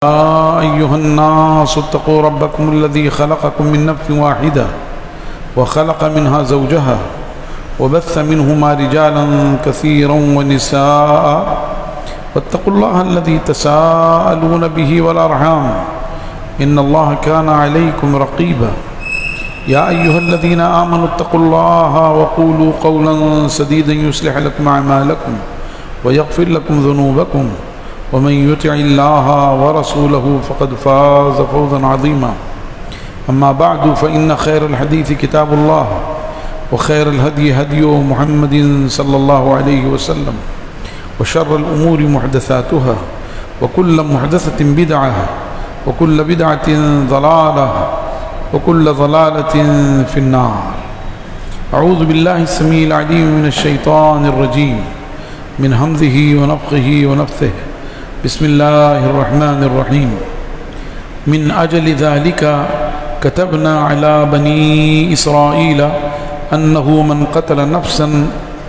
يا أيها الناس اتقوا ربكم الذي خلقكم من نفس واحدة وخلق منها زوجها وبث منهما رجالا كثيرا ونساء واتقوا الله الذي تساءلون به والأرحام إن الله كان عليكم رقيبا يا أيها الذين آمنوا اتقوا الله وقولوا قولا سديدا يصلح لكم أعمالكم ويغفر لكم ذنوبكم ومن يطع الله ورسوله فقد فاز فوزا عظيما أما بعد فإن خير الحديث كتاب الله وخير الهدي هدي محمد صلى الله عليه وسلم وشر الأمور محدثاتها وكل محدثة بدعة وكل بدعة ضلالة وكل ضلالة في النار. أعوذ بالله السميع العليم من الشيطان الرجيم من همزه ونفخه ونفثه. بسم الله الرحمن الرحيم. من أجل ذلك كتبنا على بني إسرائيل أنه من قتل نفسا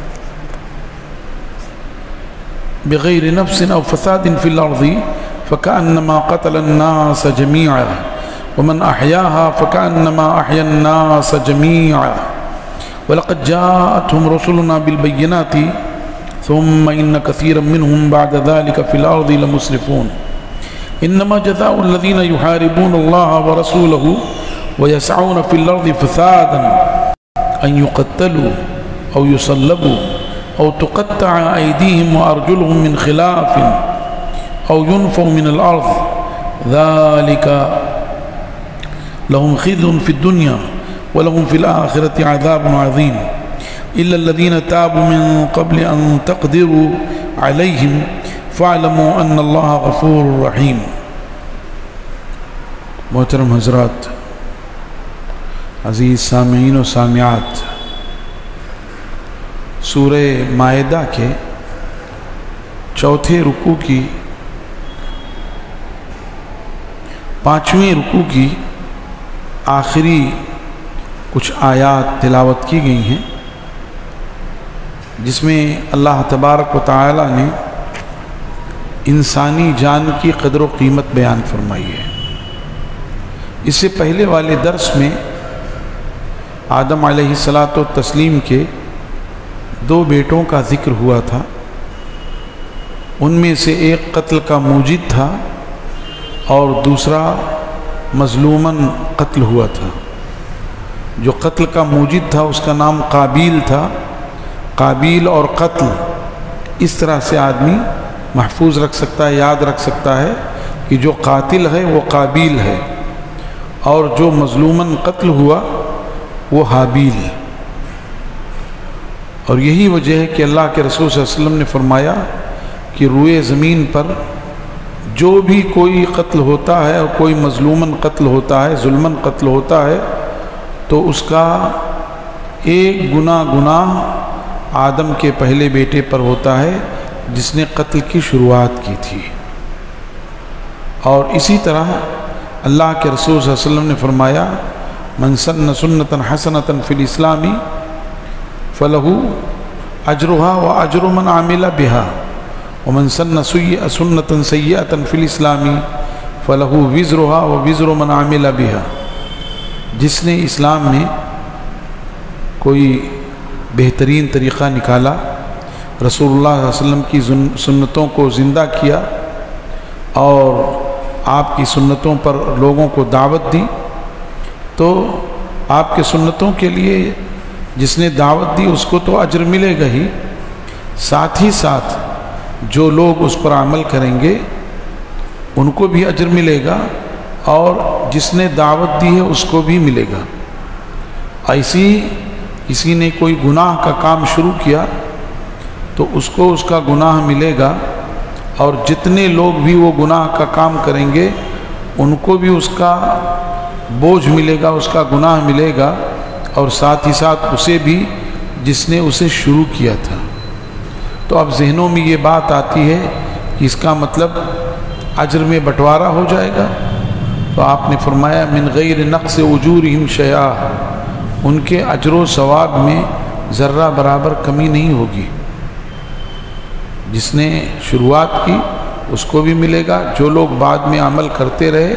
بغير نفس أو فساد في الأرض فكأنما قتل الناس جميعا ومن أحياها فكأنما أحيا الناس جميعا ولقد جاءتهم رسلنا بالبينات ثم إن كثيرا منهم بعد ذلك في الأرض لمسرفون. إنما جزاء الذين يحاربون الله ورسوله ويسعون في الأرض فسادا أن يقتلوا أو يصلبوا أو تقطع أيديهم وأرجلهم من خلاف أو ينفوا من الأرض ذلك لهم خزي في الدنيا ولهم في الآخرة عذاب عظيم إلا الذين تابوا من قبل أن تقدروا عليهم فاعلموا أن الله غفور رحيم. محترم حضرات، عزیز سامعین و سامعات، سورہ مائدہ کے چوتھے رکوع کی 5ویں رکوع کی آخری کچھ آیات تلاوت کی گئی ہیں، جس میں اللہ تبارک و تعالی نے انسانی جان کی قدر و قیمت بیان فرمائی ہے۔ اس سے پہلے والے درس میں آدم علیہ الصلاۃ والتسلیم کے 2 بیٹوں کا ذکر ہوا تھا۔ ان میں سے ایک قتل کا موجد تھا اور دوسرا مظلوماً قتل ہوا تھا۔ جو قتل کا موجد تھا اس کا نام قابیل تھا۔ قابیل اور قتل اس طرح سے آدمی محفوظ رکھ سکتا ہے، یاد رکھ سکتا ہے کہ جو قاتل ہے وہ قابیل ہے اور جو مظلوماً قتل ہوا وہ حابیل۔ اور یہی وجہ ہے کہ اللہ کے رسول صلی اللہ علیہ وسلم نے فرمایا کہ روئے زمین پر جو بھی کوئی قتل ہوتا ہے اور کوئی مظلوماً قتل ہوتا ہے، ظلماً قتل ہوتا ہے، تو اس کا ایک گناہ آدم کے پہلے بیٹے پر ہوتا ہے جس نے قتل کی شروعات کی تھی۔ اور اسی طرح اللہ کے رسول صلی اللہ علیہ وسلم نے فرمایا من سن سنتا حسنتا فی الاسلام فلہ اجرها واجر من عمل بها ومن سن سنتا سیئتا فی الاسلام فلہ وزرها ووزر من عمل بها۔ جس نے اسلام میں کوئی بہترین طریقہ نکالا، رسول اللہ صلی اللہ علیہ وسلم کی سنتوں کو زندہ کیا اور آپ کی سنتوں پر لوگوں کو دعوت دی، تو آپ کے سنتوں کے لیے جس نے دعوت دی اس کو تو اجر ملے گا ہی، ساتھ ہی ساتھ جو لوگ اس پر عمل کریں گے ان کو بھی اجر ملے گا اور جس نے دعوت دی ہے اس کو بھی ملے گا۔ ایسی کسی نے کوئی گناہ کا کام شروع کیا تو اس کو اس کا گناہ ملے گا، اور جتنے لوگ بھی وہ گناہ کا کام کریں گے ان کو بھی اس کا بوجھ ملے گا، اس کا گناہ ملے گا، اور ساتھ ہی ساتھ اسے بھی جس نے اسے شروع کیا تھا۔ تو اب ذہنوں میں یہ بات آتی ہے کہ اس کا مطلب اجر میں بٹوارا ہو جائے گا، تو آپ نے فرمایا من غیر نقص اجورہم شیئا، ان کے اجر و ثواب میں ذرہ برابر کمی نہیں ہوگی۔ جس نے شروعات کی اس کو بھی ملے گا، جو لوگ بعد میں عمل کرتے رہے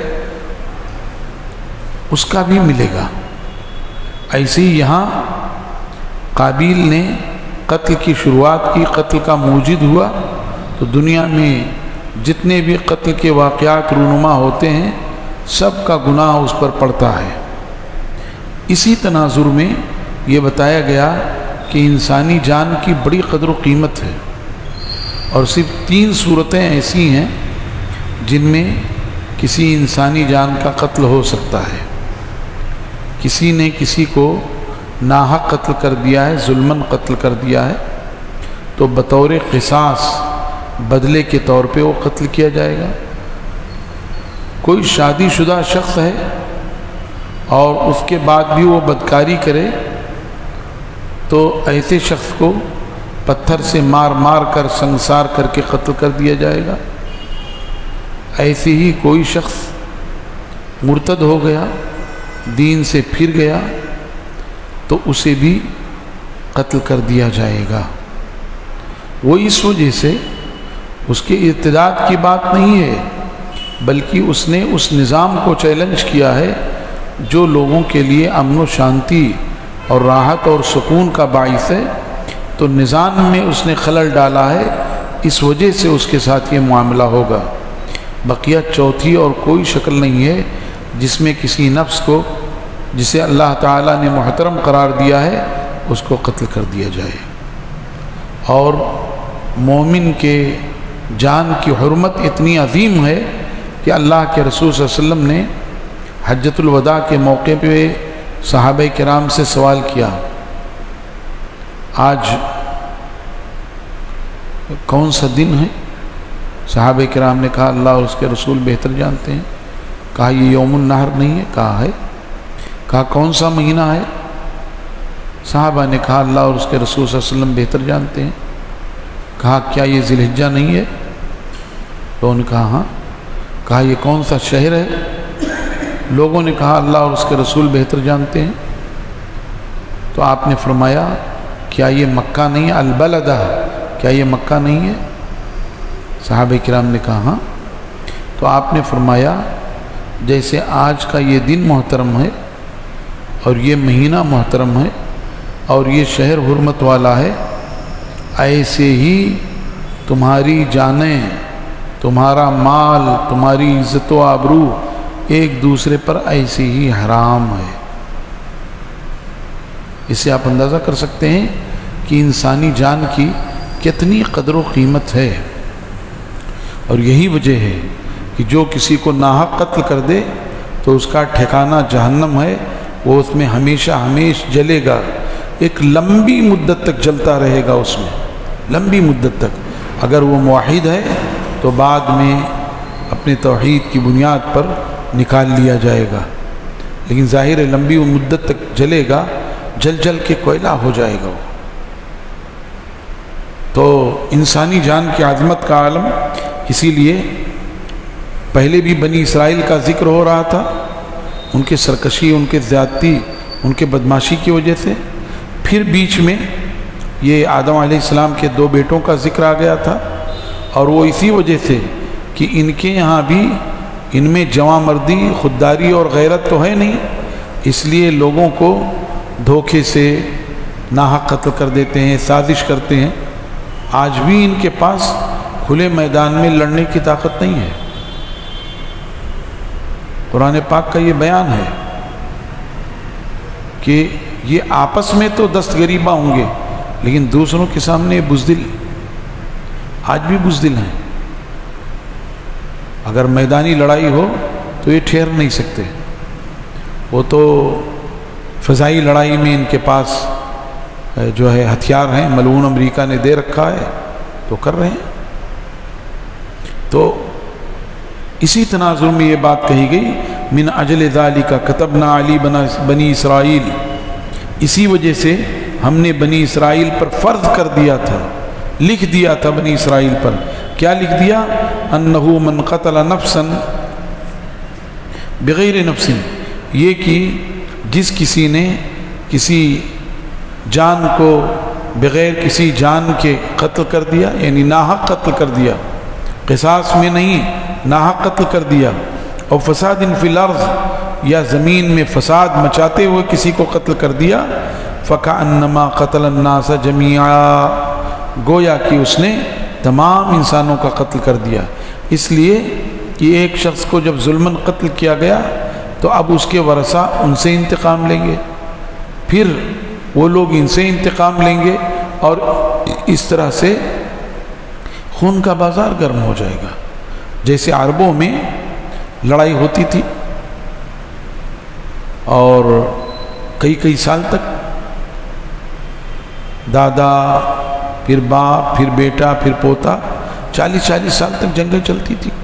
اس کا بھی ملے گا۔ ایسے ہی یہاں قابیل نے قتل کی شروعات کی، قتل کا موجد ہوا، تو دنیا میں جتنے بھی قتل کے واقعات رونما ہوتے ہیں سب کا گناہ اس پر پڑتا ہے۔ اسی تناظر میں یہ بتایا گیا کہ انسانی جان کی بڑی قدر و قیمت ہے، اور صرف 3 صورتیں ایسی ہیں جن میں کسی انسانی جان کا قتل ہو سکتا ہے۔ کسی نے کسی کو ناحق قتل کر دیا ہے، ظلماً قتل کر دیا ہے، تو بطور قصاص بدلے کے طور پہ وہ قتل کیا جائے گا۔ کوئی شادی شدہ شخص ہے اور اس کے بعد بھی وہ بدکاری کرے تو ایسے شخص کو پتھر سے مار مار کر سنگسار کر کے قتل کر دیا جائے گا۔ ایسے ہی کوئی شخص مرتد ہو گیا، دین سے پھر گیا، تو اسے بھی قتل کر دیا جائے گا۔ وہ اس وجہ سے اس کے ارتداد کی بات نہیں ہے، بلکہ اس نے اس نظام کو چیلنج کیا ہے جو لوگوں کے لیے امن و شانتی اور راحت اور سکون کا باعث ہے، تو نظام میں اس نے خلل ڈالا ہے، اس وجہ سے اس کے ساتھ یہ معاملہ ہوگا۔ بقیہ چوتھی اور کوئی شکل نہیں ہے جس میں کسی نفس کو جسے اللہ تعالیٰ نے محترم قرار دیا ہے اس کو قتل کر دیا جائے۔ اور مومن کے جان کی حرمت اتنی عظیم ہے کہ اللہ کے رسول صلی اللہ علیہ وسلم نے حجۃ الوداع کے موقع پہ صحابہ کرام سے سوال کیا، آج کون سا دن ہے؟ صحابہ کرام نے کہا اللہ اور اس کے رسول بہتر جانتے ہیں۔ کہا یہ یوم النحر نہیں ہے؟ کہا ہے۔ کہا کون سا مہینہ ہے؟ صحابہ نے کہا اللہ اور اس کے رسول صلی اللہ علیہ وسلم بہتر جانتے ہیں۔ کہا کیا یہ ذی الحجہ نہیں ہے؟ تو انہوں نے کہا ہاں۔ کہا یہ کون سا شہر ہے؟ لوگوں نے کہا اللہ اور اس کے رسول بہتر جانتے ہیں۔ تو آپ نے فرمایا کیا یہ مکہ نہیں ہے؟ البلدہ، کیا یہ مکہ نہیں ہے؟ صحابہ کرام نے کہا ہاں۔ تو آپ نے فرمایا جیسے آج کا یہ دن محترم ہے اور یہ مہینہ محترم ہے اور یہ شہر حرمت والا ہے، ایسے ہی تمہاری جانیں، تمہارا مال، تمہاری عزت و آبرو ایک دوسرے پر ایسے ہی حرام ہے۔ اس سے آپ اندازہ کر سکتے ہیں کہ انسانی جان کی کتنی قدر و قیمت ہے، اور یہی وجہ ہے کہ جو کسی کو ناحق قتل کر دے تو اس کا ٹھکانہ جہنم ہے، وہ اس میں ہمیشہ ہمیشہ جلے گا، ایک لمبی مدت تک جلتا رہے گا، اس میں لمبی مدت تک۔ اگر وہ موحد ہے تو بعد میں اپنے توحید کی بنیاد پر نکال لیا جائے گا، لیکن ظاہر ہے لمبی مدت تک جلے گا، جل جل کے کوئلہ ہو جائے گا وہ۔ تو انسانی جان کی عظمت کا عالم، اسی لیے پہلے بھی بنی اسرائیل کا ذکر ہو رہا تھا، ان کے سرکشی، ان کے زیادتی، ان کے بدماشی کی وجہ سے۔ پھر بیچ میں یہ آدم علیہ السلام کے 2 بیٹوں کا ذکر آ گیا تھا، اور وہ اسی وجہ سے کہ ان کے یہاں بھی ان میں جواں مردی، خودداری اور غیرت تو ہے نہیں، اس لیے لوگوں کو دھوکے سے ناحق قتل کر دیتے ہیں، سازش کرتے ہیں۔ آج بھی ان کے پاس کھلے میدان میں لڑنے کی طاقت نہیں ہے۔ قرآن پاک کا یہ بیان ہے کہ یہ آپس میں تو دست گریباں ہوں گے، لیکن دوسروں کے سامنے بزدل، آج بھی بزدل ہیں۔ اگر میدانی لڑائی ہو تو یہ ٹھہر نہیں سکتے، وہ تو فضائی لڑائی میں ان کے پاس جو ہے ہتھیار ہیں، ملعون امریکہ نے دے رکھا ہے تو کر رہے ہیں۔ تو اسی تناظر میں یہ بات کہی گئی، من اجل ذالک کتبنا علی بنی اسرائیل، اسی وجہ سے ہم نے بنی اسرائیل پر فرض کر دیا تھا، لکھ دیا تھا بنی اسرائیل پر۔ کیا لکھ دیا؟ انہو من قتل نفسا بغیر نفس، یہ کہ جس کسی نے کسی جان کو بغیر کسی جان کے قتل کر دیا، یعنی ناحق قتل کر دیا، قصاص میں نہیں ناحق قتل کر دیا، اور فساد فی الارض یا زمین میں فساد مچاتے ہوئے کسی کو قتل کر دیا، فکأنما قتل الناس جمیعا، گویا کہ اس نے تمام انسانوں کا قتل کر دیا۔ اس لیے کہ ایک شخص کو جب ظلماً قتل کیا گیا تو اب اس کے ورثہ ان سے انتقام لیں گے، پھر وہ لوگ ان سے انتقام لیں گے، اور اس طرح سے خون کا بازار گرم ہو جائے گا۔ جیسے عربوں میں لڑائی ہوتی تھی اور کئی سال تک دادا، پھر باپ، پھر بیٹا، پھر پوتا، 40 سال تک جنگیں چلتی تھی۔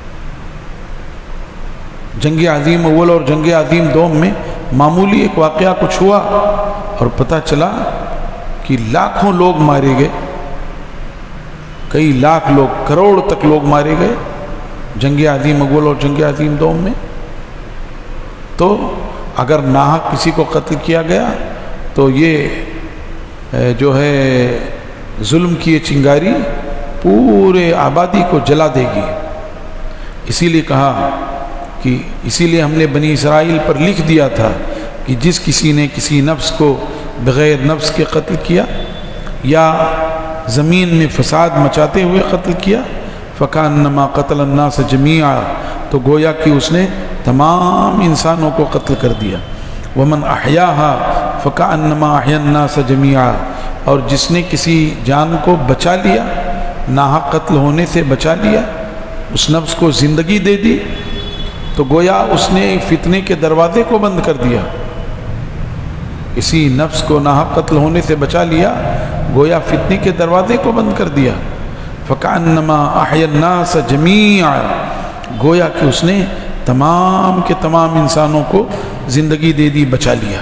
جنگ عظیم اول اور جنگ عظیم دوم میں معمولی ایک واقعہ کچھ ہوا اور پتہ چلا کہ لاکھوں لوگ مارے گئے، کئی لاکھ لوگ، کروڑ تک لوگ مارے گئے جنگ عظیم اول اور جنگ عظیم دوم میں۔ تو اگر ناحق کسی کو قتل کیا گیا تو یہ جو ہے ظلم کی یہ چنگاری پورے آبادی کو جلا دے گی۔ اسی لیے کہا کہ اسی لیے ہم نے بنی اسرائیل پر لکھ دیا تھا کہ جس کسی نے کسی نفس کو بغیر نفس کے قتل کیا یا زمین میں فساد مچاتے ہوئے قتل کیا، فکأنما قتل الناس جمیعا، تو گویا کہ اس نے تمام انسانوں کو قتل کر دیا۔ ومن احیاها فکأنما احیا الناس جمیعا، اور جس نے کسی جان کو بچا لیا، ناحق قتل ہونے سے بچا لیا، اس نفس کو زندگی دے دی، تو گویا اس نے فتنے کے دروازے کو بند کر دیا۔ اسی نفس کو ناحق قتل ہونے سے بچا لیا، گویا فتنے کے دروازے کو بند کر دیا۔ فکأنما احیا الناس جمیعا، گویا کہ اس نے تمام کے تمام انسانوں کو زندگی دے دی، بچا لیا۔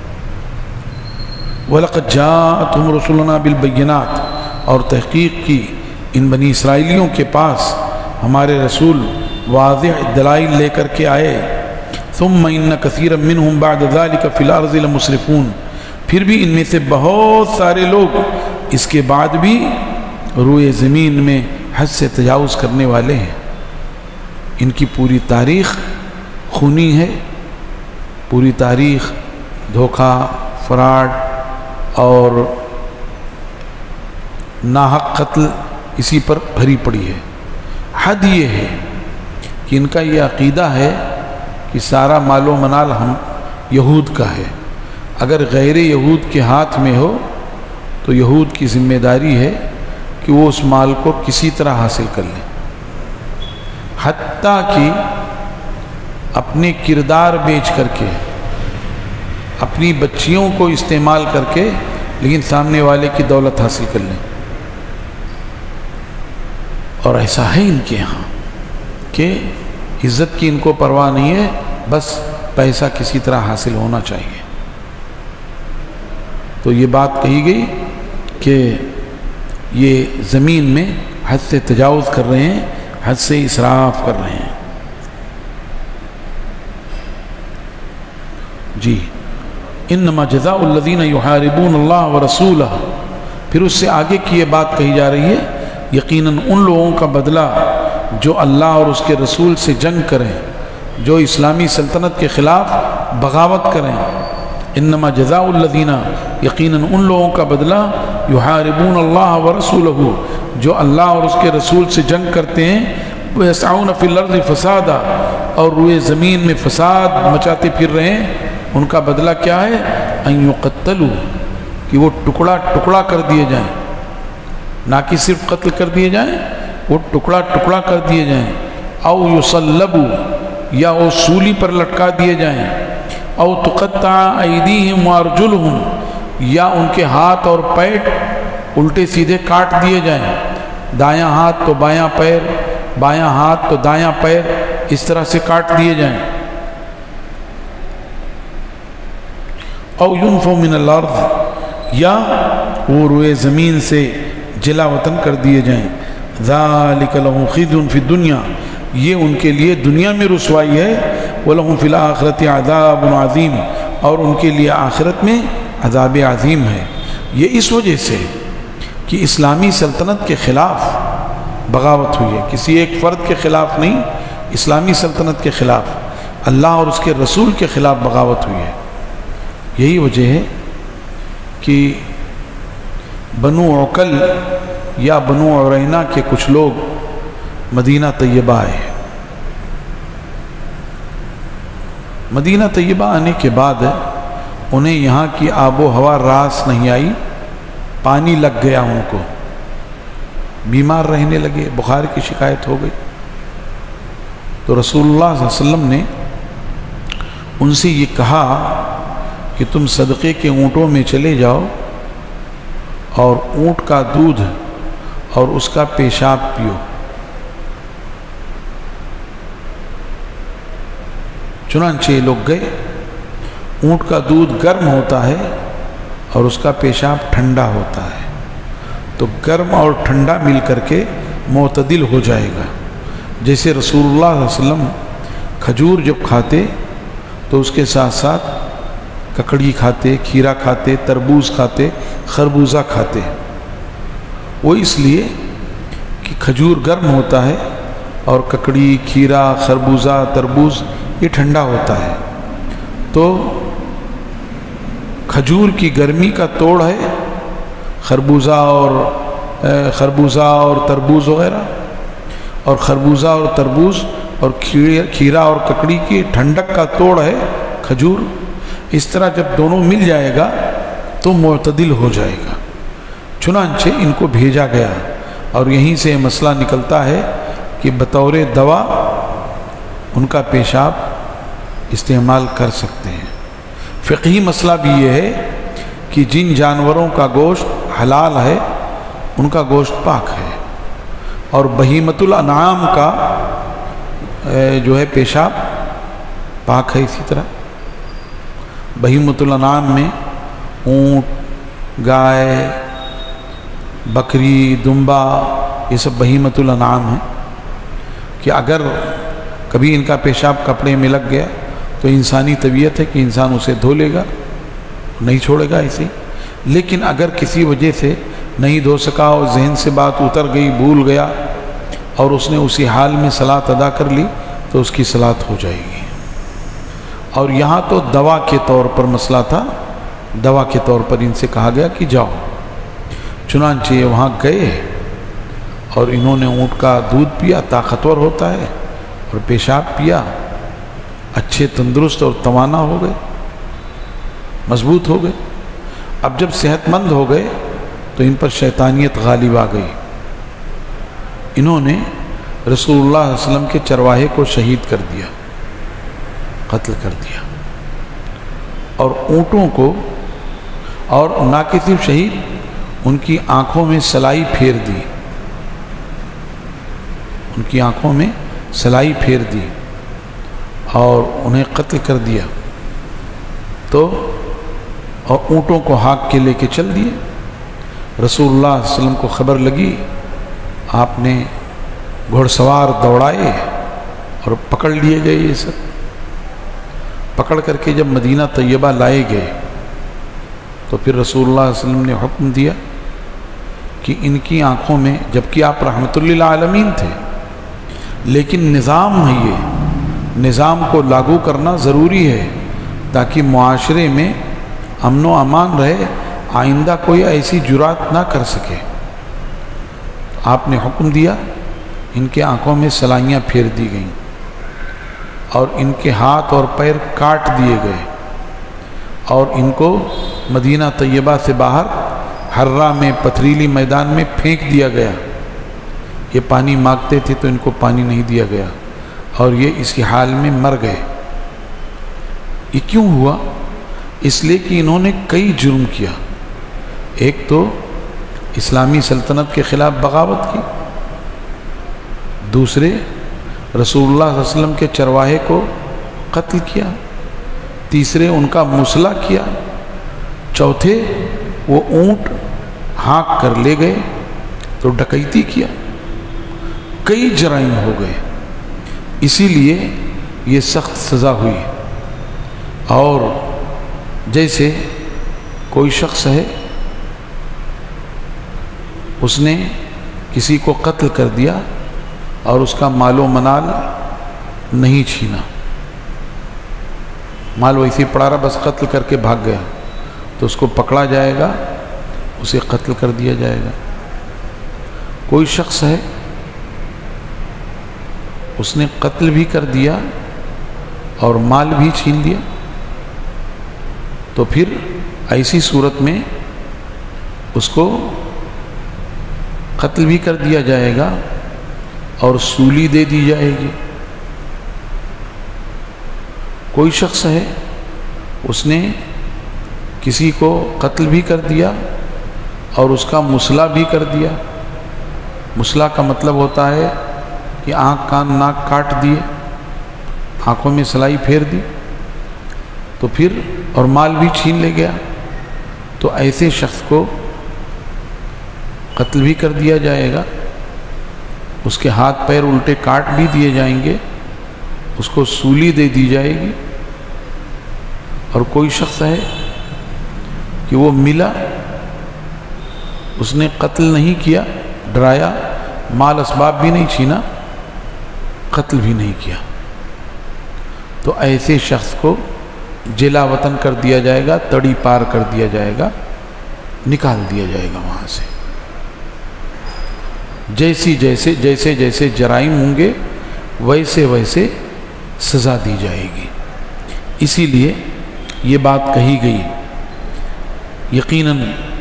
وَلَقَدْ جَاءَتْهُمْ رُسُلُنَا بِالْبَيِّنَاتِ، اور تحقیق کی ان بنی اسرائیلیوں کے پاس ہمارے رسول واضح دلائل لے کر کے آئے۔ ثُمَّ إِنَّ كَثِيرًا مِّنْهُمْ بَعْدَ ذَلِكَ فِي الْأَرْضِ لَمُسْرِفُونَ، پھر بھی ان میں سے بہت سارے لوگ اس کے بعد بھی روئے زمین میں حد سے تجاوز کرنے والے ہیں۔ ان کی پوری تاریخ خونی ہے، پوری تاریخ دھوکہ، فراڈ اور ناحق قتل اسی پر بھری پڑی ہے۔ حد یہ ہے کہ ان کا یہ عقیدہ ہے کہ سارا مال و منال ہم یہود کا ہے، اگر غیر یہود کے ہاتھ میں ہو تو یہود کی ذمہ داری ہے کہ وہ اس مال کو کسی طرح حاصل کر لیں، حتیٰ کہ اپنے کردار بیچ کر کے، اپنی بچیوں کو استعمال کر کے، لیکن سامنے والے کی دولت حاصل کر لیں۔ اور ایسا ہے ان کے ہاں کہ عزت کی ان کو پرواہ نہیں ہے، بس پیسہ کسی طرح حاصل ہونا چاہیے۔ تو یہ بات کہی گئی کہ یہ زمین میں حد سے تجاوز کر رہے ہیں، حد سے اسراف کر رہے ہیں۔ جی، انما جزاء الذین یحاربون اللہ ورسولہ، پھر اس سے آگے کی یہ بات کہی جا رہی ہے، یقیناً ان لوگوں کا بدلہ جو اللہ اور اس کے رسول سے جنگ کریں، جو اسلامی سلطنت کے خلاف بغاوت کریں۔ انما جزاء الذین، یقیناً ان لوگوں کا بدلہ یحاربون اللہ ورسولہ، جو اللہ اور اس کے رسول سے جنگ کرتے ہیں، ویسعون فی الارض فسادا، اور روئے زمین میں فساد مچاتے پھر رہے ہیں، ان کا بدلہ کیا ہے؟ ان یقتلوا، کہ وہ ٹکڑا ٹکڑا کر دیے جائیں، نہ کہ صرف قتل کر دیے جائیں، وہ ٹکڑا ٹکڑا کر دیے جائیں، او یصلبوا، یا وہ سولی پر لٹکا دیے جائیں، او تقطع ایدیہم وارجلہم، یا ان کے ہاتھ اور پیٹ الٹے سیدھے کاٹ دیے جائیں، دایاں ہاتھ تو بایاں پیر، بایاں ہاتھ تو دایاں پیر، اس طرح سے کاٹ دیے جائیں، او ینفوا من الارض، یا وہ روئے زمین سے جلا وطن کر دیے جائیں۔ ذالک لہم خزی فی الدنیا، یہ ان کے لیے دنیا میں رسوائی ہے، وَلَهُمْ فِي الْآخِرَةِ عَذَابٌ عَظِيمٌ، اور ان کے لیے آخرت میں عذاب عظیم ہے۔ یہ اس وجہ سے کہ اسلامی سلطنت کے خلاف بغاوت ہوئی ہے، کسی ایک فرد کے خلاف نہیں، اسلامی سلطنت کے خلاف، اللہ اور اس کے رسول کے خلاف بغاوت ہوئی ہے۔ یہی وجہ ہے کہ بنو عقل یا بنو عرینہ کے کچھ لوگ مدینہ طیبہ آئے۔ مدینہ طیبہ آنے کے بعد انہیں یہاں کی آب و ہوا راس نہیں آئی، پانی لگ گیا ان کو، بیمار رہنے لگے، بخار کی شکایت ہو گئی۔ تو رسول اللہ صلی اللہ علیہ وسلم نے ان سے یہ کہا کہ تم صدقے کے اونٹوں میں چلے جاؤ اور اونٹ کا دودھ اور اس کا پیشاب پیو۔ چنانچہ لوگ گئے، اونٹ کا دودھ گرم ہوتا ہے اور اس کا پیشاب ٹھنڈا ہوتا ہے، تو گرم اور ٹھنڈا مل کر کے معتدل ہو جائے گا۔ جیسے رسول اللہ صلی اللہ علیہ وسلم کھجور جب کھاتے تو اس کے ساتھ ساتھ ککڑی کھاتے، کھیرا کھاتے، تربوز کھاتے، خربوزہ کھاتے، وہ اس لیے کہ کھجور گرم ہوتا ہے اور ککڑی، کھیرا، خربوزہ، تربوز یہ ٹھنڈا ہوتا ہے۔ تو کھجور کی گرمی کا توڑ ہے خربوزہ اور تربوز وغیرہ، اور خربوزہ اور تربوز اور کھیرا اور ککڑی کی ٹھنڈک کا توڑ ہے کھجور۔ اس طرح جب دونوں مل جائے گا تو معتدل ہو جائے گا۔ چنانچہ ان کو بھیجا گیا، اور یہیں سے مسئلہ نکلتا ہے کہ بطور دوا ان کا پیشاب استعمال کر سکتے ہیں۔ فقہی مسئلہ بھی یہ ہے کہ جن جانوروں کا گوشت حلال ہے ان کا گوشت پاک ہے، اور بہیمۃ الانعام کا جو ہے پیشاب پاک ہے۔ اسی طرح بہیمۃ الانعام میں اونٹ، گائے، بکری، دمبا یہ سب بہیمۃ الانعام ہیں، کہ اگر کبھی ان کا پیشاب کپڑے میں لگ گیا تو انسانی طبیعت ہے کہ انسان اسے دھو لے گا، نہیں چھوڑے گا ایسے۔ لیکن اگر کسی وجہ سے نہیں دھو سکا اور ذہن سے بات اتر گئی، بھول گیا، اور اس نے اسی حال میں صلاۃ ادا کر لی تو اس کی صلاۃ ہو جائے گی۔ اور یہاں تو دوا کے طور پر مسئلہ تھا، دوا کے طور پر ان سے کہا گیا کہ جاؤ۔ چنانچہ وہاں گئے اور انہوں نے اونٹ کا دودھ پیا، طاقتور ہوتا ہے، اور پیشاب پیا، اچھے تندرست اور توانا ہو گئے، مضبوط ہو گئے۔ اب جب صحت مند ہو گئے تو ان پر شیطانیت غالب آ گئی۔ انہوں نے رسول اللہ صلی اللہ علیہ وسلم کے چرواہے کو شہید کر دیا، قتل کر دیا، اور اونٹوں کو، اور نہ کہ صرف شہید، ان کی آنکھوں میں سلائی پھیر دی، ان کی آنکھوں میں سلائی پھیر دی اور انہیں قتل کر دیا۔ تو اور اونٹوں کو ہاک کے لے کے چل دیے۔ رسول اللہ صلی اللہ علیہ وسلم کو خبر لگی، آپ نے گھوڑ سوار دوڑائے اور پکڑ لیے گئے۔ یہ سب پکڑ کر کے جب مدینہ طیبہ لائے گئے تو پھر رسول اللہ صلی اللہ علیہ وسلم نے حکم دیا کہ ان کی آنکھوں میں، جبکہ آپ رحمت للعالمین تھے، لیکن نظام ہے، یہ نظام کو لاگو کرنا ضروری ہے تاکہ معاشرے میں امن و امان رہے، آئندہ کوئی ایسی جرات نہ کر سکے۔ آپ نے حکم دیا، ان کے آنکھوں میں سلائیاں پھیر دی گئیں اور ان کے ہاتھ اور پیر کاٹ دیے گئے، اور ان کو مدینہ طیبہ سے باہر حرہ میں، پتھریلی میدان میں پھینک دیا گیا۔ یہ پانی مانگتے تھے تو ان کو پانی نہیں دیا گیا، اور یہ اسی حال میں مر گئے۔ یہ کیوں ہوا؟ اس لیے کہ انہوں نے کئی جرم کیا۔ ایک تو اسلامی سلطنت کے خلاف بغاوت کی، دوسرے رسول اللہ صلی اللہ علیہ وسلم کے چرواہے کو قتل کیا، تیسرے ان کا مصلح کیا، چوتھے وہ اونٹ ہانک کر لے گئے تو ڈکیتی کیا، کئی جرائم ہو گئے۔ اسی لیے یہ سخت سزا ہوئی۔ اور جیسے کوئی شخص ہے، اس نے کسی کو قتل کر دیا اور اس کا مال و منال نہیں چھینا، مال ویسے پڑا رہا بس قتل کر کے بھاگ گیا، تو اس کو پکڑا جائے گا، اسے قتل کر دیا جائے گا۔ کوئی شخص ہے اس نے قتل بھی کر دیا اور مال بھی چھین لیا، تو پھر ایسی صورت میں اس کو قتل بھی کر دیا جائے گا اور سولی دے دی جائے گی۔ کوئی شخص ہے اس نے کسی کو قتل بھی کر دیا اور اس کا مسلح بھی کر دیا۔ مسلح کا مطلب ہوتا ہے کہ آنکھ کان ناک کاٹ دیے، آنکھوں میں سلائی پھیر دی، تو پھر اور مال بھی چھین لے گیا، تو ایسے شخص کو قتل بھی کر دیا جائے گا، اس کے ہاتھ پیر الٹے کاٹ بھی دیے جائیں گے، اس کو سولی دے دی جائے گی۔ اور کوئی شخص ہے کہ وہ ملا، اس نے قتل نہیں کیا، ڈرایا، مال اسباب بھی نہیں چھینا، قتل بھی نہیں کیا، تو ایسے شخص کو جلا وطن کر دیا جائے گا، تڑی پار کر دیا جائے گا، نکال دیا جائے گا وہاں سے۔ جیسے جیسے جرائم ہوں گے ویسے ویسے سزا دی جائے گی۔ اسی لیے یہ بات کہی گئی۔ یقیناً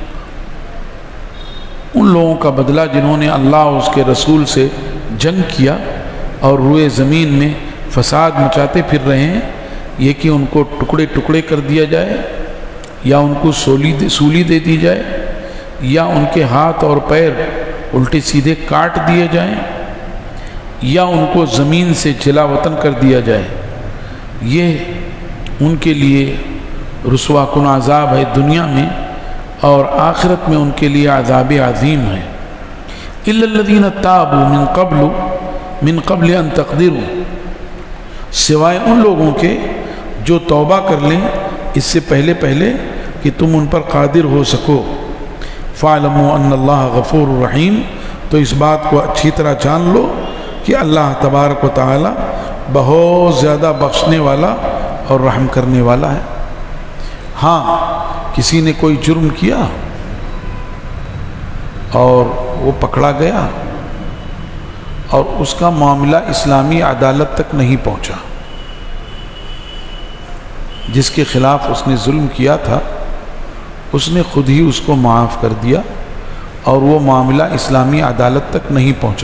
ان لوگوں کا بدلہ جنہوں نے اللہ اور اس کے رسول سے جنگ کیا اور روئے زمین میں فساد مچاتے پھر رہے ہیں، یہ کہ ان کو ٹکڑے ٹکڑے کر دیا جائے، یا ان کو سولی دے دی جائے، یا ان کے ہاتھ اور پیر الٹے سیدھے کاٹ دیے جائیں، یا ان کو زمین سے جلا وطن کر دیا جائے۔ یہ ان کے لیے رسوا کن عذاب ہے دنیا میں، اور آخرت میں ان کے لیے عذاب عظیم ہے۔ الا الذین تابوا من قبل ان تقدروا، سوائے ان لوگوں کے جو توبہ کر لیں اس سے پہلے کہ تم ان پر قادر ہو سکو۔ فاعلموا ان اللہ غفور رحیم، تو اس بات کو اچھی طرح جان لو کہ اللہ تبارک و تعالی بہت زیادہ بخشنے والا اور رحم کرنے والا ہے۔ ہاں، کسی نے کوئی جرم کیا اور وہ پکڑا گیا اور اس کا معاملہ اسلامی عدالت تک نہیں پہنچا، جس کے خلاف اس نے ظلم کیا تھا اس نے خود ہی اس کو معاف کر دیا اور وہ معاملہ اسلامی عدالت تک نہیں پہنچا،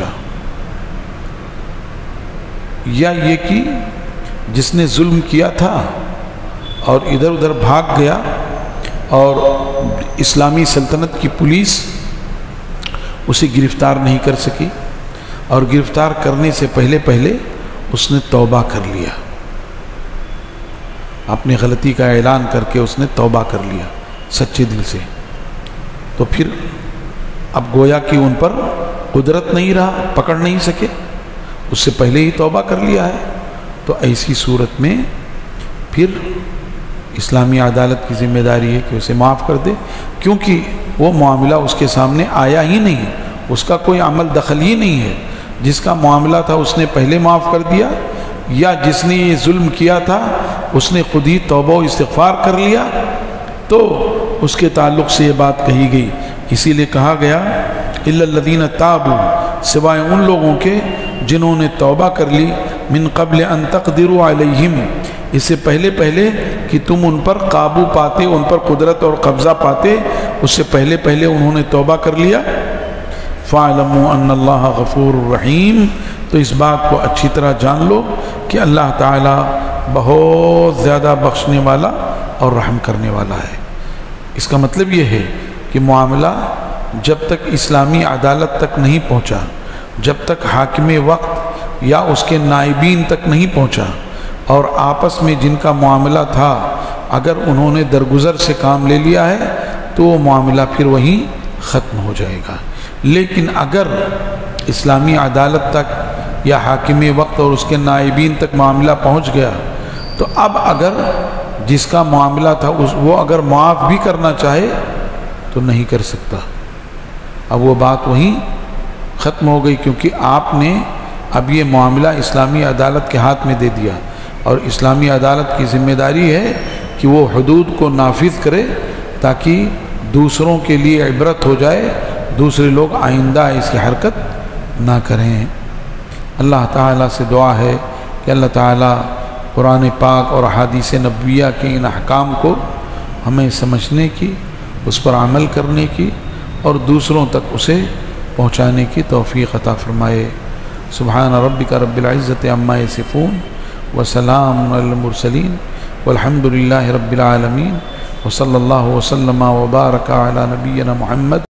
یا یہ کہ جس نے ظلم کیا تھا اور ادھر ادھر بھاگ گیا اور اسلامی سلطنت کی پولیس اسے گرفتار نہیں کر سکی، اور گرفتار کرنے سے پہلے اس نے توبہ کر لیا، اپنی غلطی کا اعلان کر کے اس نے توبہ کر لیا سچے دل سے، تو پھر اب گویا کہ ان پر قدرت نہیں رہا، پکڑ نہیں سکے، اس سے پہلے ہی توبہ کر لیا ہے، تو ایسی صورت میں پھر اسلامی عدالت کی ذمہ داری ہے کہ اسے معاف کر دے، کیونکہ وہ معاملہ اس کے سامنے آیا ہی نہیں، اس کا کوئی عمل دخل ہی نہیں ہے۔ جس کا معاملہ تھا اس نے پہلے معاف کر دیا، یا جس نے یہ ظلم کیا تھا اس نے خود ہی توبہ و استغفار کر لیا، تو اس کے تعلق سے یہ بات کہی گئی۔ اسی لیے کہا گیا الا الذین تابوا، سوائے ان لوگوں کے جنہوں نے توبہ کر لی، من قبل ان تقدروا علیہم، اس سے پہلے کہ تم ان پر قابو پاتے، ان پر قدرت اور قبضہ پاتے، اس سے پہلے انہوں نے توبہ کر لیا۔ فاعلموا ان اللہ غفور رحیم، تو اس بات کو اچھی طرح جان لو کہ اللہ تعالی بہت زیادہ بخشنے والا اور رحم کرنے والا ہے۔ اس کا مطلب یہ ہے کہ معاملہ جب تک اسلامی عدالت تک نہیں پہنچا، جب تک حاکم وقت یا اس کے نائبین تک نہیں پہنچا، اور آپس میں جن کا معاملہ تھا اگر انہوں نے درگزر سے کام لے لیا ہے تو وہ معاملہ پھر وہیں ختم ہو جائے گا۔ لیکن اگر اسلامی عدالت تک یا حاکم وقت اور اس کے نائبین تک معاملہ پہنچ گیا، تو اب اگر جس کا معاملہ تھا وہ اگر معاف بھی کرنا چاہے تو نہیں کر سکتا، اب وہ بات وہیں ختم ہو گئی، کیونکہ آپ نے اب یہ معاملہ اسلامی عدالت کے ہاتھ میں دے دیا، اور اسلامی عدالت کی ذمہ داری ہے کہ وہ حدود کو نافذ کرے تاکہ دوسروں کے لیے عبرت ہو جائے، دوسرے لوگ آئندہ اس کی حرکت نہ کریں۔ اللہ تعالیٰ سے دعا ہے کہ اللہ تعالیٰ قرآن پاک اور احادیث نبویہ کے ان احکام کو ہمیں سمجھنے کی، اس پر عمل کرنے کی اور دوسروں تک اسے پہنچانے کی توفیق عطا فرمائے۔ سبحان ربک رب العزت عما یصفون وسلام علی المرسلین والحمد للہ رب العالمین، وصلی اللہ وسلم وبارک علی نبینا محمد۔